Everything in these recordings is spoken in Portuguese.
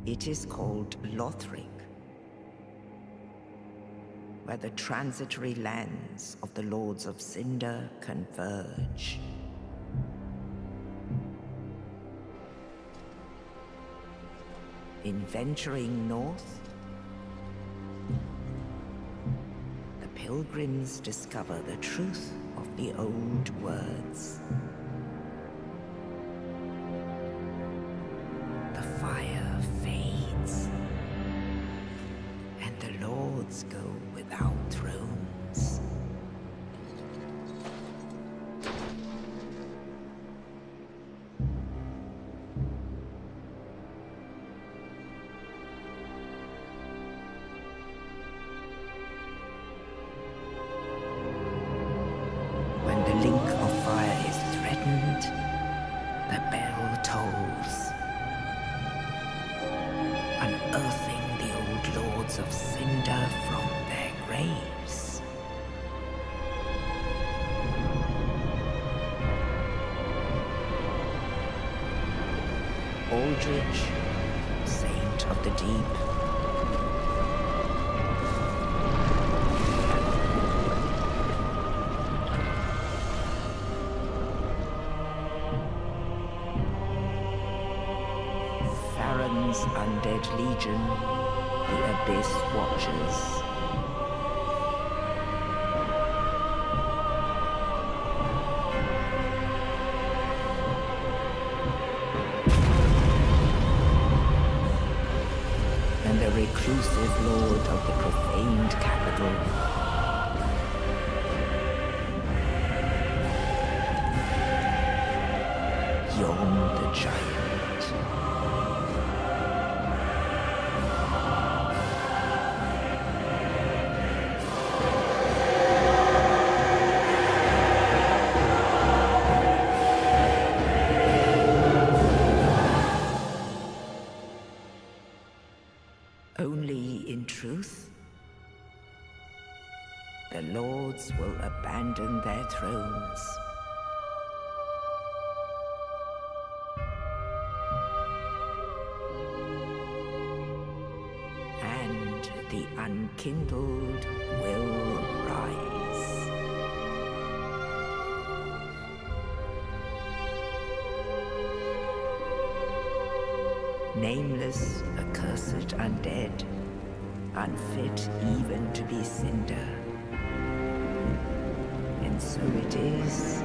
It is called Lothric, where the transitory lands of the Lords of Cinder converge. In venturing north, the pilgrims discover the truth of the old words. The fire fades, and the lords go without thrones. When the link of fire is threatened, the bell tolls, unearthing the old lords of Cinder from their graves. Aldrich, Saint of the Deep. Farron's undead legion, the Abyss Watchers. And the reclusive lord of the profaned capital. Yom the Giant. Only in truth, the lords will abandon their thrones. And the unkindled will rise. Nameless, accursed undead, unfit even to be cinder. And so it is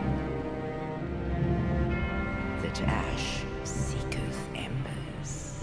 that ash seeketh embers.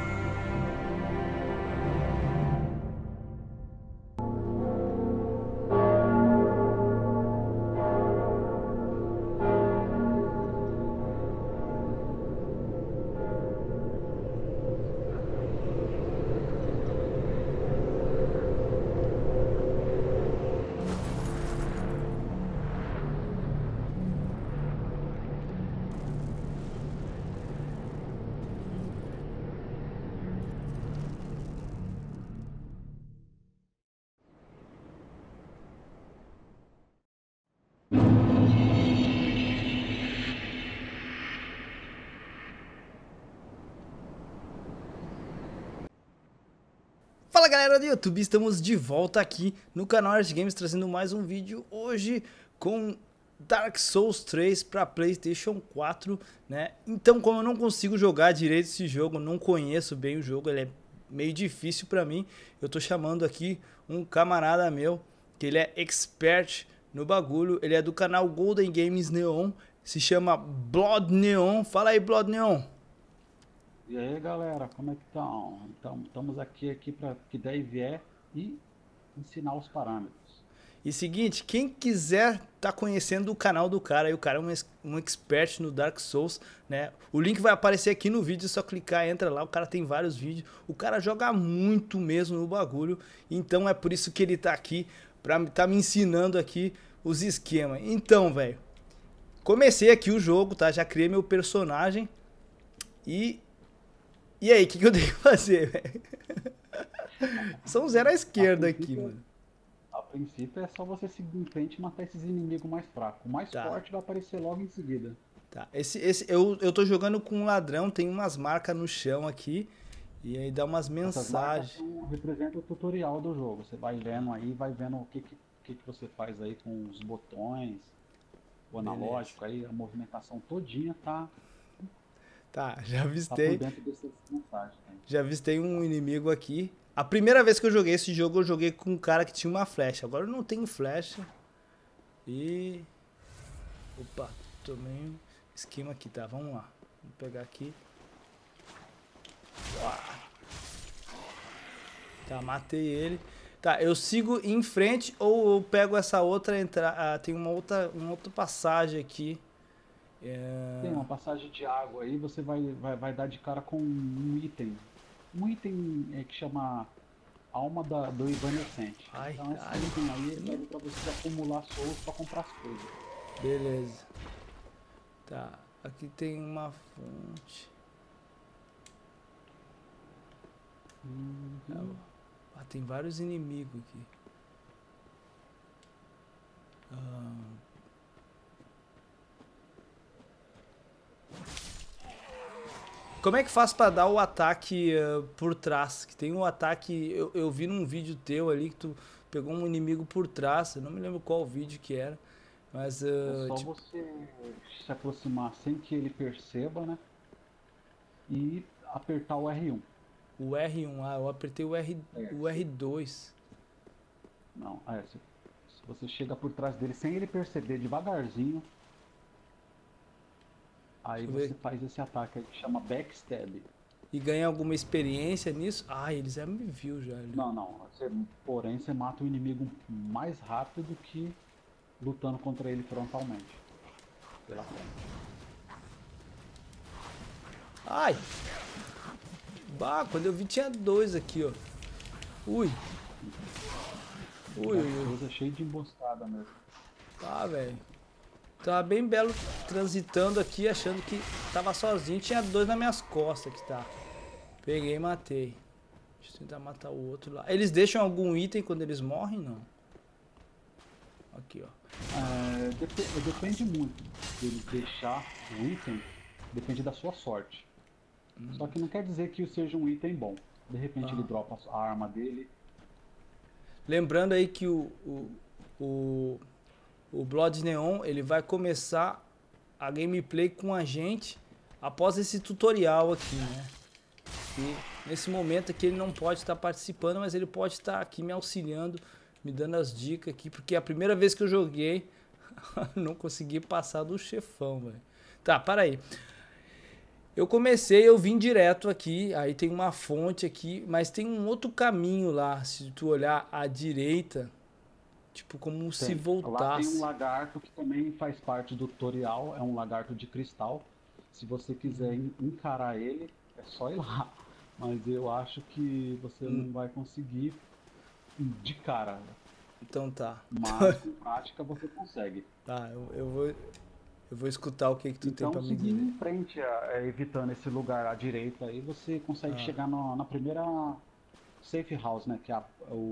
Fala galera do YouTube, estamos de volta aqui no canal Art Games trazendo mais um vídeo hoje com Dark Souls 3 para PlayStation 4, né? Então, como eu não consigo jogar direito esse jogo, não conheço bem o jogo, ele é meio difícil para mim, eu tô chamando aqui um camarada meu, que ele é expert no bagulho, ele é do canal Golden Games Neon, se chama Blood Neon. Fala aí, Blood Neon. E aí galera, como é que estão? Então, estamos aqui para que daí vier e ensinar os parâmetros. E seguinte, quem quiser tá conhecendo o canal do cara, aí o cara é um expert no Dark Souls, né? O link vai aparecer aqui no vídeo, é só clicar, entra lá, o cara tem vários vídeos. O cara joga muito mesmo no bagulho, então é por isso que ele tá aqui, pra tá me ensinando aqui os esquemas. Então, velho, comecei aqui o jogo, tá? Já criei meu personagem E aí, o que eu tenho que fazer, velho? São zero à esquerda aqui, mano. A princípio é só você seguir em frente e matar esses inimigos mais fracos. O mais forte vai aparecer logo em seguida. Tá, eu tô jogando com um ladrão, tem umas marcas no chão aqui. E aí dá umas Essas marcas mensagens. representam o tutorial do jogo. Você vai lendo aí, vai vendo o que você faz aí com os botões, o Beleza. analógico aí, a movimentação todinha Tá, já tá por avistei. dentro dessas mensagens aí. Já avistei um inimigo aqui. A primeira vez que eu joguei esse jogo, eu joguei com um cara que tinha uma flecha. Agora eu não tenho flecha. E... Opa, tomei um esquema aqui, tá? Vamos lá. Vou pegar aqui. Tá, matei ele. Tá, eu sigo em frente ou eu pego essa outra entrada. Ah, tem uma outra passagem aqui. Tem uma passagem de água aí, você vai dar de cara com um item. Um item que chama Alma do Evanescente. Ai, Então esse ai. item aí serve pra você acumular souls pra comprar as coisas. Beleza. Tá, aqui tem uma fonte. Ah, tem vários inimigos aqui. Como é que faz pra dar o ataque por trás? Que tem um ataque. Eu vi num vídeo teu ali que tu pegou um inimigo por trás. Eu não me lembro qual vídeo que era. Mas. É só Tipo, você se aproximar sem que ele perceba, né? E apertar o R1. o R1. Ah, eu apertei o É, o R2. não, se você chega por trás dele sem ele perceber devagarzinho, aí Deixa eu você ver. faz esse ataque aí que chama backstab. E ganha alguma experiência nisso? Ah, eles já me viu já ali. Não, porém você mata o inimigo mais rápido que lutando contra ele frontalmente. Pela frente. Ai! Bah, quando eu vi tinha dois aqui, ó. Ui. Ui, ui, ui. Souls é cheio de emboscada mesmo. Tá, velho. Tava bem belo transitando aqui, achando que tava sozinho. Tinha dois nas minhas costas que tá. Peguei e matei. Deixa eu tentar matar o outro lá. Eles deixam algum item quando eles morrem? Não. Aqui, ó. Depende muito dele deixar o item, depende da sua sorte. Só que não quer dizer que seja um item bom. De repente ele dropa a arma dele. Lembrando aí que o Blood Neon, ele vai começar a gameplay com a gente após esse tutorial aqui, né? E nesse momento aqui ele não pode estar participando, mas ele pode estar aqui me auxiliando, me dando as dicas aqui, porque é a primeira vez que eu joguei, não consegui passar do chefão, velho. Tá, para aí. Eu comecei, eu vim direto aqui, aí tem uma fonte aqui, mas tem um outro caminho lá, se tu olhar à direita, tipo como se Lá tem um voltasse. lagarto que também faz parte do tutorial, é um lagarto de cristal. Se você quiser encarar ele, é só ir lá. Mas eu acho que você não vai conseguir de cara. Então tá. Mas com prática você consegue. Tá, eu vou escutar o que tu tem Então, pra me seguindo dizer. em frente, evitando esse lugar à direita, aí você consegue chegar na primeira safe house, né? Que é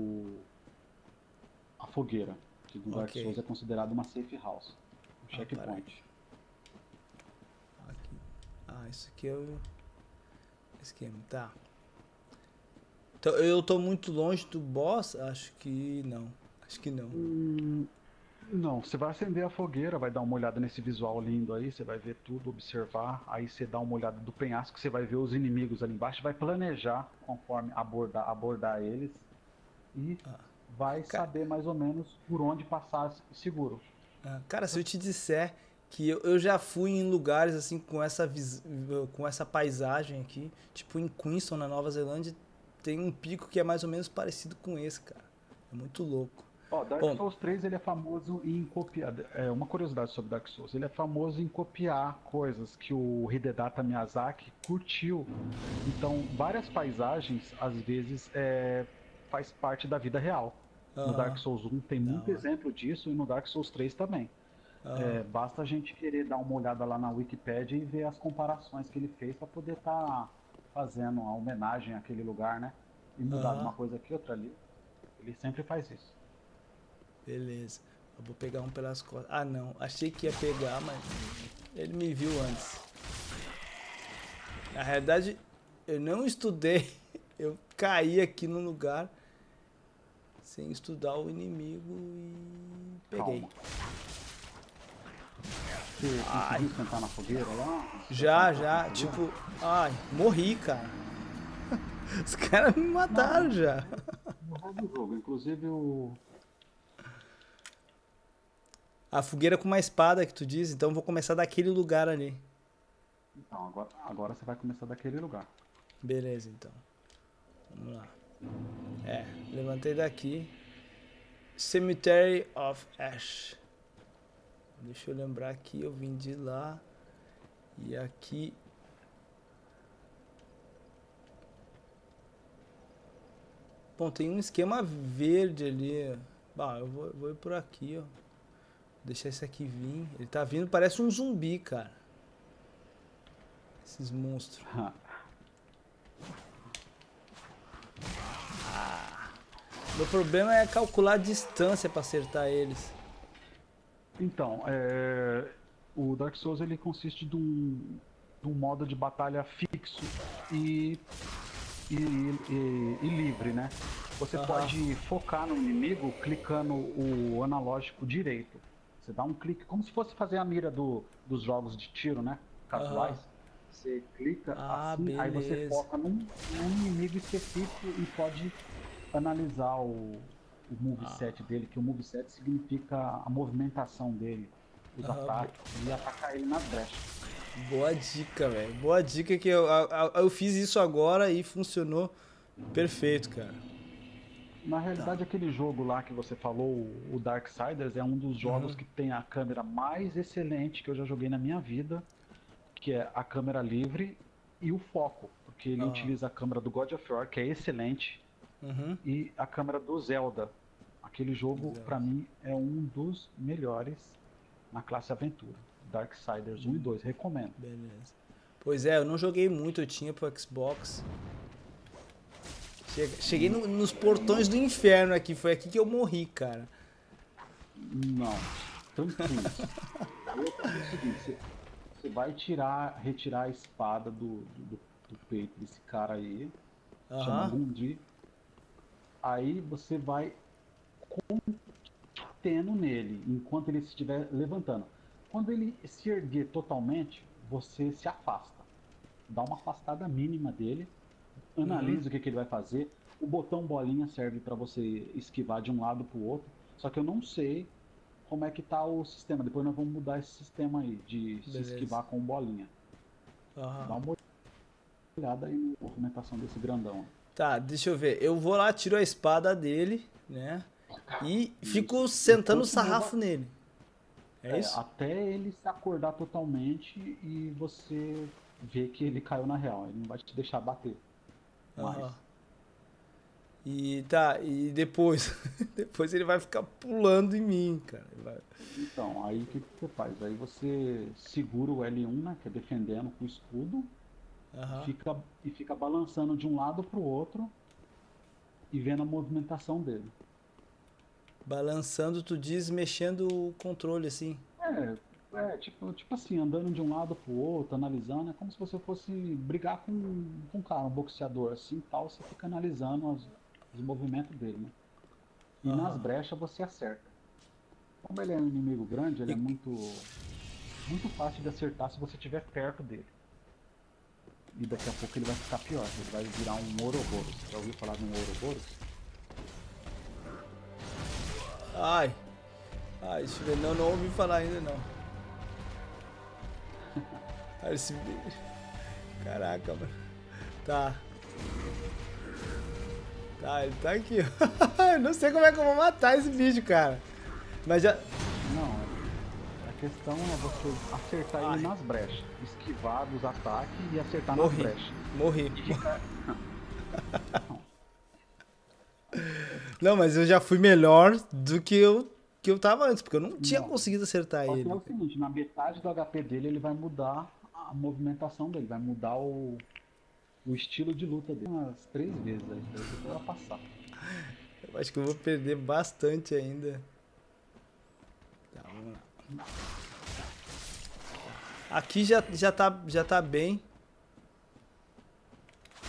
a fogueira, que no Dark Ok. Souls é considerado uma safe house, um checkpoint. Aqui. Ah, isso aqui é o esquema, tá. Então, eu tô muito longe do boss? Acho que não. Acho que não. Não, você vai acender a fogueira, vai dar uma olhada nesse visual lindo aí, você vai ver tudo, observar, aí você dá uma olhada do penhasco, você vai ver os inimigos ali embaixo, vai planejar conforme abordar eles e vai saber mais ou menos por onde passar seguro. Ah, cara, se eu te disser que eu já fui em lugares assim com essa paisagem aqui, tipo em Queenstown, na Nova Zelândia, tem um pico que é mais ou menos parecido com esse, cara. É muito louco. Ó, Dark Bom, Souls 3 ele é famoso em copiar. Uma curiosidade sobre Dark Souls, ele é famoso em copiar coisas que o Hidetaka Miyazaki curtiu. Então, várias paisagens, às vezes, faz parte da vida real. No Dark Souls 1 tem muito exemplo disso e no Dark Souls 3 também. Basta a gente querer dar uma olhada lá na Wikipedia e ver as comparações que ele fez para poder estar fazendo a homenagem àquele lugar, né? E mudar uma coisa aqui, outra ali. Ele sempre faz isso. beleza. Eu vou pegar um pelas costas. Ah, não. Achei que ia pegar, mas ele me viu antes. Na realidade, eu não estudei. Eu caí aqui no lugar sem estudar o inimigo e peguei. Calma. Você conseguiu sentar na fogueira lá? Já, tipo... Ai, morri, cara. Os caras me mataram já. No resto do jogo, inclusive o... A fogueira com uma espada que tu diz, então eu vou começar daquele lugar ali. Então, agora você vai começar daquele lugar. Beleza, então. Vamos lá. Levantei daqui. Cemetery of Ash. Deixa eu lembrar aqui, eu vim de lá. E aqui... Bom, tem um esquema verde ali. Bah, eu vou ir por aqui, ó. Deixar esse aqui vir. Ele tá vindo, parece um zumbi, cara. Esses monstros. Meu problema é calcular a distância pra acertar eles. Então, o Dark Souls ele consiste de um modo de batalha fixo e livre, né? Você pode focar no inimigo clicando o analógico direito. Você dá um clique, como se fosse fazer a mira dos jogos de tiro, né? Casuais. Você clica assim, beleza. aí você foca num inimigo específico e pode analisar o moveset dele, que o moveset significa a movimentação dele, os ataques, e atacar ele nas brechas. Boa dica, velho. Boa dica que eu fiz isso agora e funcionou perfeito, cara. Na realidade, aquele jogo lá que você falou, o Darksiders, é um dos jogos que tem a câmera mais excelente que eu já joguei na minha vida, que é a câmera livre e o foco, porque ele utiliza a câmera do God of War, que é excelente, e a câmera do Zelda. Aquele jogo, pra mim, é um dos melhores na classe aventura. Darksiders 1 e 2, recomendo. Beleza. Pois é, eu não joguei muito, eu tinha pro Xbox. Cheguei nos portões do inferno aqui, foi aqui que eu morri, cara. Não, tranquilo. É o seguinte, você vai retirar a espada do peito desse cara aí, chama Gundi. Aí você vai contendo nele, enquanto ele estiver levantando. Quando ele se erguer totalmente, você se afasta. Dá uma afastada mínima dele, analisa o que ele vai fazer. O botão bolinha serve para você esquivar de um lado para o outro. Só que eu não sei como é que tá o sistema. Depois nós vamos mudar esse sistema aí, de se esquivar com bolinha. Dá uma olhada aí na movimentação desse grandão. Tá, deixa eu ver. Eu vou lá, tiro a espada dele, né? E fico sentando o sarrafo nele. É isso? Até ele se acordar totalmente e você ver que ele caiu na real. Ele não vai te deixar bater. E tá, e depois? Depois ele vai ficar pulando em mim, cara. Então, aí o que você faz? Aí você segura o L1, né? Que é defendendo com o escudo. Fica balançando de um lado pro outro e vendo a movimentação dele. Balançando, tu diz, mexendo o controle assim. Tipo assim, andando de um lado pro outro, analisando, é como se você fosse brigar com um cara, um boxeador, assim, tal, você fica analisando os movimentos dele, né? E nas brechas você acerta. Como ele é um inimigo grande, ele é muito fácil de acertar se você estiver perto dele. E daqui a pouco ele vai ficar pior, ele vai virar um Ouroboros. Já ouviu falar de um Ouroboros? Ai, deixa eu ver, não ouvi falar ainda não. Esse bicho. Caraca, mano. Tá, ele tá aqui. Eu não sei como é que eu vou matar esse bicho, cara. Mas já... Não, a questão é você acertar ele nas brechas. Esquivar dos ataques e acertar nas brechas. Morri. Não, mas eu já fui melhor do que eu tava antes, porque eu não tinha conseguido acertar ele. É o seguinte, na metade do HP dele ele vai mudar a movimentação dele, vai mudar o estilo de luta dele. Umas 3 vezes aí, depois vai passar. Eu acho que eu vou perder bastante ainda. Tá, vamos lá. Aqui já tá bem.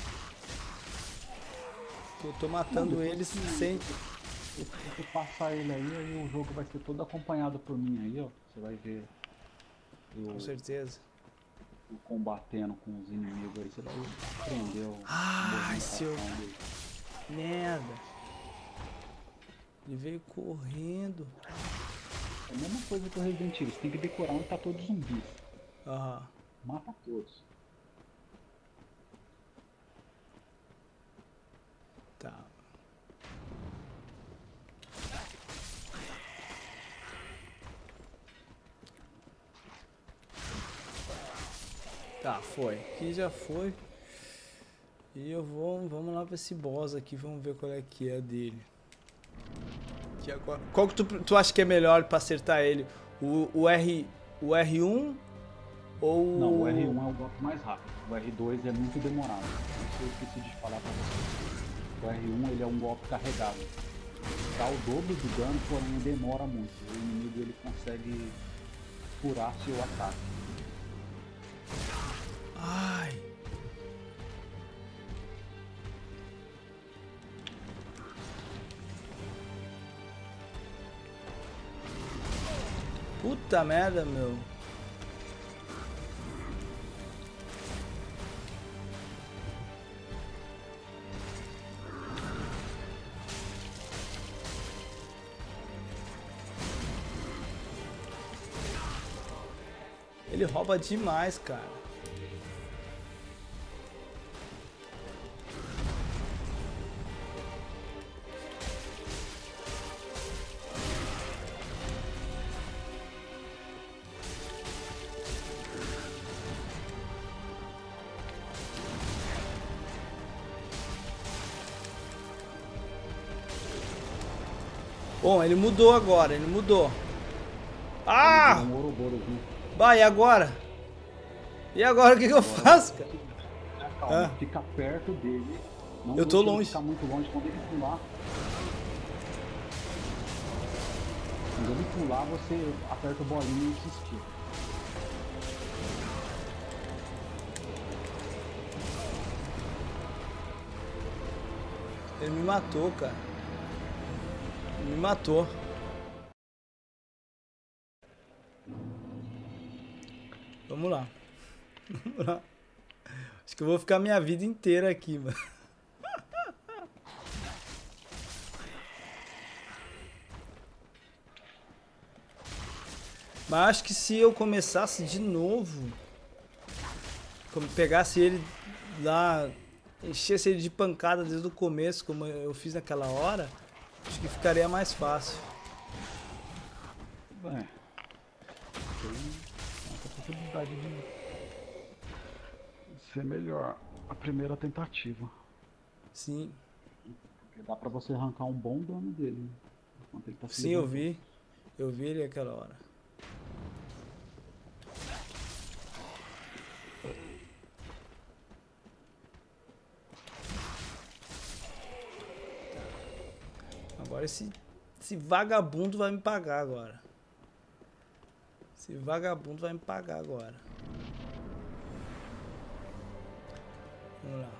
Eu tô matando eles sem... Se você passar ele aí o jogo vai ser todo acompanhado por mim aí, ó. Você vai ver Com certeza. eu combatendo com os inimigos aí, você vai aprender o Ai, seu... dele. Merda. Ele veio correndo. É a mesma coisa que o Resident Evil, você tem que decorar onde tá todos os zumbis. Aham. Mata todos. Tá. Tá, foi. Aqui já foi. E eu vou... Vamos lá pra esse boss aqui. Vamos ver qual é que é dele. Que agora... Qual que tu acha que é melhor pra acertar ele? O R1 ou... Não, o R1 é o golpe mais rápido. O R2 é muito demorado. Isso eu esqueci de falar pra vocês. O R1 ele é um golpe carregado. Dá o dobro do dano, porém demora muito. O inimigo ele consegue furar seu ataque. Ai. Puta merda, meu. Ele rouba demais, cara. Bom, ele mudou agora, ele mudou. Ah! Bah, e agora? E agora o que eu faço, cara? Calma, fica perto dele. Não eu tô longe. Ficar muito longe quando ele pular. Quando ele pular, você aperta o bolinho e insistir. Ele me matou, cara. Ele me matou. Vamos lá. Vamos lá. Acho que eu vou ficar minha vida inteira aqui, mano. Mas acho que se eu começasse de novo, como pegasse ele lá, enchesse ele de pancada desde o começo, como eu fiz naquela hora, acho que ficaria mais fácil. Tem essa possibilidade de ser melhor a primeira tentativa. Sim. Porque dá pra você arrancar um bom dano dele. Enquanto ele tá se Sim, eu vi. Eu vi ele aquela hora. Agora esse vagabundo vai me pagar agora. Esse vagabundo vai me pagar agora. Vamos lá.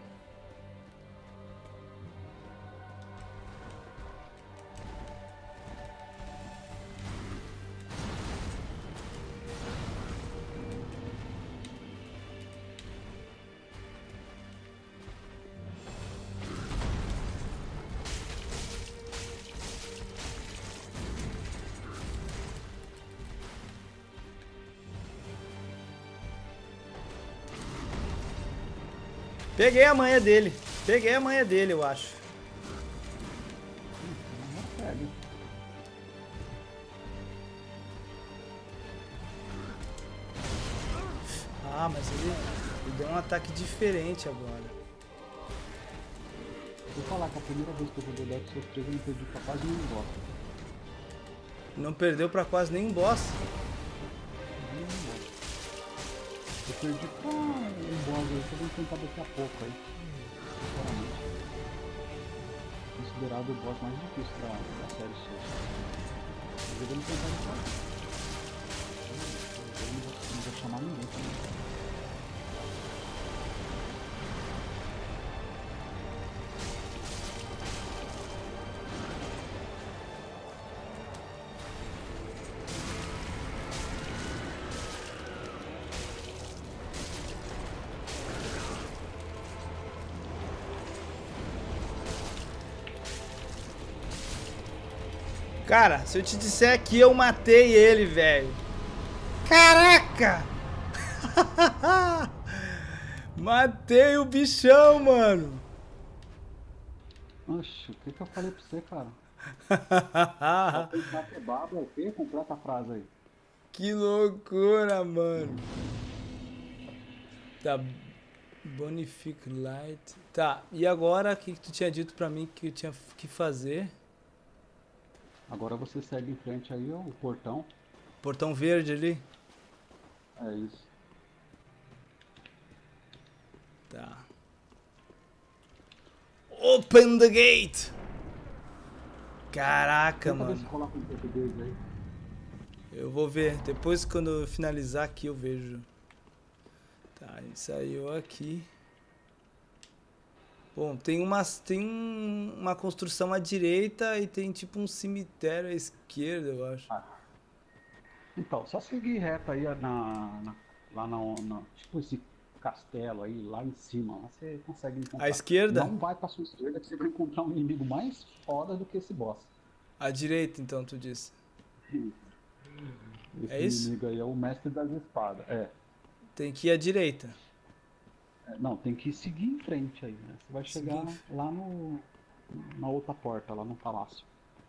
Peguei a manha dele. Peguei a manha dele, eu acho. Ah, mas ele deu um ataque diferente agora. Vou falar que a primeira vez que eu joguei Dark Souls 3 eu não perdi pra quase nenhum boss. Não perdeu pra quase nenhum boss? Eu perdi pra um boss aí que eu vou tentar daqui a pouco aí. Sinceramente. Considerado o boss mais difícil da série Souls. Mas eu vou tentar daqui a pouco. Eu não vou chamar ninguém também. Cara, se eu te disser que eu matei ele, velho. Caraca! Matei o bichão, mano. Oxe, o que que eu falei pra você, cara? Só pensar que é baba, é o quê? Completa a frase aí. Que loucura, mano. Tá. Bonific Light. Tá, e agora o que tu tinha dito pra mim que eu tinha que fazer? Agora você segue em frente aí, ó, o portão. Portão verde ali? É isso. Tá. Open the gate! Caraca, Tenta ver se mano. coloca em português aí. Eu vou ver. Depois, quando eu finalizar aqui, eu vejo. Tá, ele saiu aqui. Bom, tem uma construção à direita e tem tipo um cemitério à esquerda, eu acho. Então, só seguir reto aí lá tipo esse castelo aí, lá em cima. Lá você consegue encontrar. À esquerda? Não vai pra sua esquerda que você vai encontrar um inimigo mais foda do que esse boss. À direita, então, tu disse. Esse É isso? inimigo aí é o mestre das espadas. Tem que ir à direita. Não, tem que seguir em frente aí, né? Você vai chegar lá na outra porta, lá no palácio.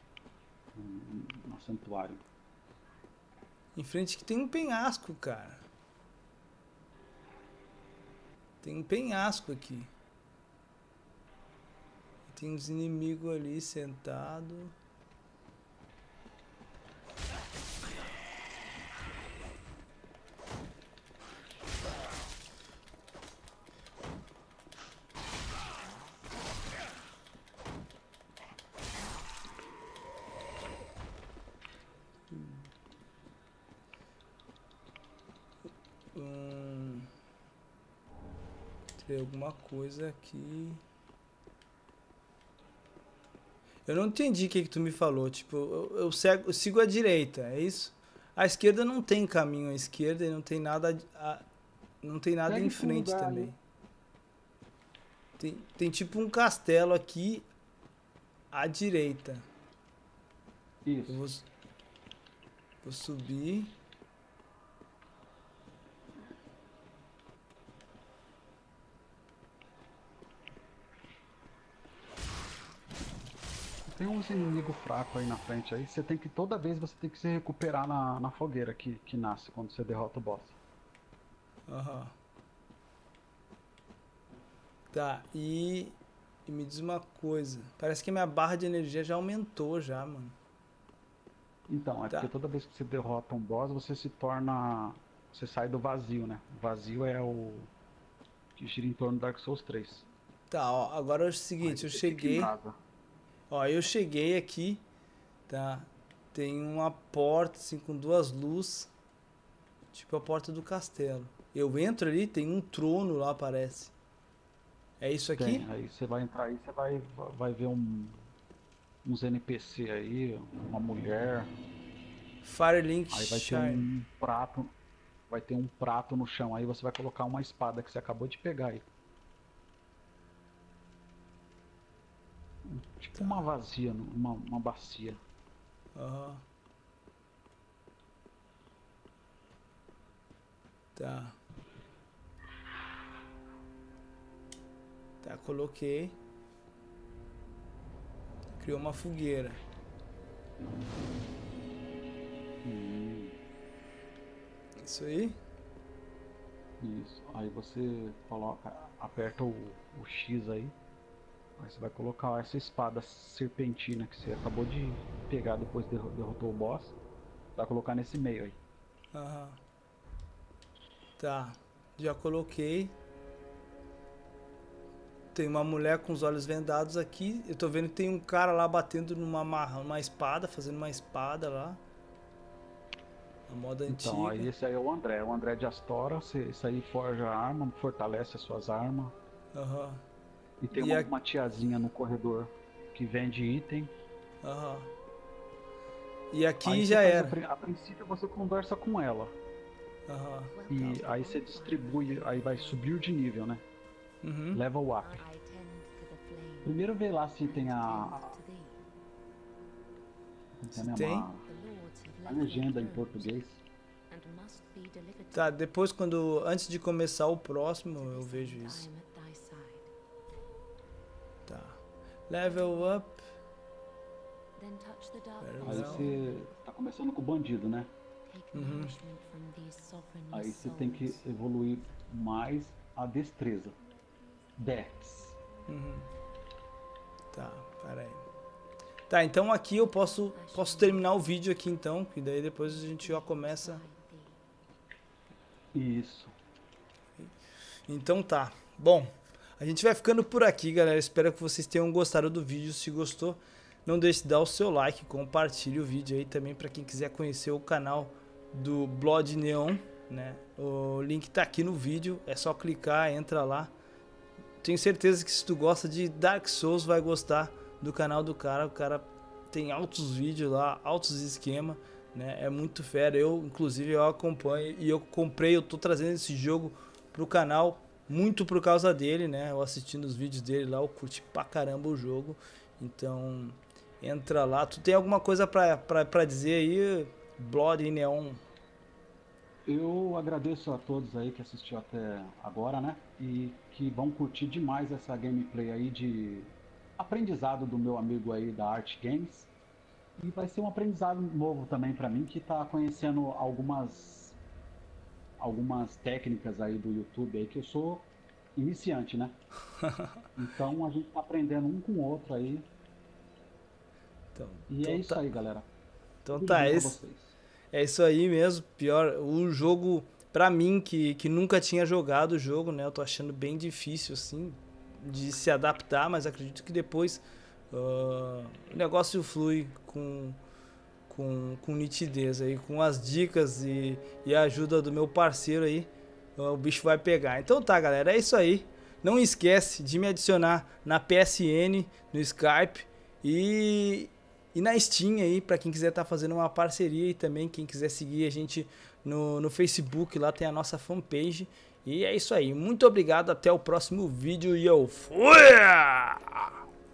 No santuário. Em frente que tem um penhasco, cara. Tem um penhasco aqui. Tem uns inimigos ali sentados. Tem alguma coisa aqui. Eu não entendi o que tu me falou. Tipo, eu sigo a direita, é isso? A esquerda não tem caminho à esquerda e não tem nada não tem nada Segue em pro frente lugar, também. né? Tem tipo um castelo aqui à direita. Isso. Eu vou subir. Tem uns inimigos fracos aí na frente aí. Você tem que, toda vez você tem que se recuperar na fogueira que nasce quando você derrota o boss. Aham. Tá, e me diz uma coisa. Parece que a minha barra de energia já aumentou já, mano. Então, é Tá. porque toda vez que você derrota um boss, você se torna... Você sai do vazio, né? O vazio é o que gira em torno do Dark Souls 3. Tá, ó, agora é o seguinte, eu cheguei... Ó, eu cheguei aqui, tá? Tem uma porta, assim, com duas luzes. Tipo a porta do castelo. Eu entro ali, tem um trono lá, parece. É isso aqui? Tem, aí você vai entrar aí, você vai ver uns NPC aí, uma mulher. Firelink Aí vai ter Shine. um prato. Vai ter um prato no chão, aí você vai colocar uma espada que você acabou de pegar aí. Tipo uma vazia, uma bacia. Aham. Tá. Tá, coloquei. Criou uma fogueira. Isso aí? Isso. Aí você coloca, aperta o X aí. Aí você vai colocar essa espada serpentina que você acabou de pegar depois que derrotou o boss. Vai colocar nesse meio aí. Aham. Tá. Já coloquei. Tem uma mulher com os olhos vendados aqui. Eu tô vendo que tem um cara lá batendo numa espada, fazendo uma espada lá. A moda antiga. Então, aí esse aí é o André de Astora. Esse aí forja a arma, fortalece as suas armas. Aham. E tem uma tiazinha no corredor que vende item. Aham. E aqui Aí já era. A princípio você conversa com ela. Aham. E aí você distribui, aí vai subir de nível, né? Uhum. Level up. Tem? A legenda em português. Tá, depois antes de começar o próximo, eu vejo isso. Tá. Level up. Aí você tá começando com o bandido, né? Uhum. Aí você tem que evoluir mais a destreza. Dex. Uhum. Tá, peraí. Tá, então aqui eu posso terminar o vídeo aqui então, que daí depois a gente já começa. Isso. Então tá. Bom, a gente vai ficando por aqui, galera. Espero que vocês tenham gostado do vídeo. Se gostou, não deixe de dar o seu like, compartilhe o vídeo aí também para quem quiser conhecer o canal do Blood Neon, né? O link tá aqui no vídeo, é só clicar, entra lá. Tenho certeza que se tu gosta de Dark Souls, vai gostar do canal do cara. O cara tem altos vídeos lá, altos esquemas, né? É muito fera. Inclusive, eu acompanho e eu tô trazendo esse jogo pro canal muito por causa dele, né? Eu assistindo os vídeos dele lá, eu curti pra caramba o jogo. Então, entra lá. Tu tem alguma coisa pra dizer aí, Blood Neon? Eu agradeço a todos aí que assistiu até agora, né? E que vão curtir demais essa gameplay aí de aprendizado do meu amigo aí da Art Games. E vai ser um aprendizado novo também para mim, que tá conhecendo algumas técnicas aí do YouTube aí, que eu sou iniciante, né? Então a gente tá aprendendo um com o outro aí. É isso aí, galera. Então tá, é isso aí mesmo. Pior, o jogo, pra mim, que nunca tinha jogado o jogo, né? Eu tô achando bem difícil, assim, de se adaptar, mas acredito que depois o negócio flui com nitidez aí, com as dicas e a ajuda do meu parceiro aí, o bicho vai pegar. Então tá, galera, é isso aí. Não esquece de me adicionar na PSN, no Skype e na Steam aí, pra quem quiser estar fazendo uma parceria, e também quem quiser seguir a gente no Facebook, lá tem a nossa fanpage. E é isso aí, muito obrigado, até o próximo vídeo e eu fui!